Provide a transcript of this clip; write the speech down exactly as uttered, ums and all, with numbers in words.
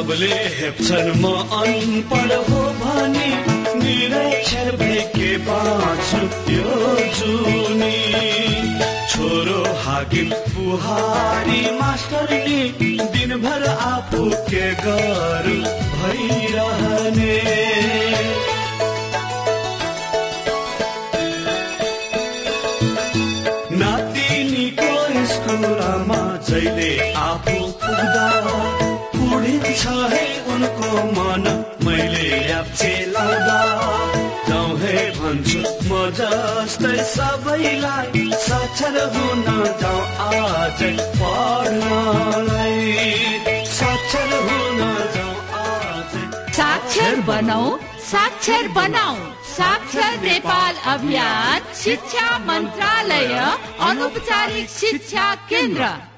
सबले हेप्छन् म अनपढ हो भने निरक्षर भएके बाँच्छु त्यो जुनी छोरो हाकिम बुहारी मास्टरले दिनभर आफू के गरौँ भइरहने नातिनीको स्कुलमा जहिले आफू पुग्दा उडिन्छ है उनको मन मैले याप्छे लाउँदा जाउँ है भन्छु म जस्तै सबैलाई साक्षर हुन जाउँ आज पढ्नलाई साक्षर हुन जाउँ आज साक्षर बनाऊ साक्षर बनाऊ साक्षर नेपाल अभियान शिक्षा मन्त्रालय अनौपचारिक शिक्षा केन्द्र।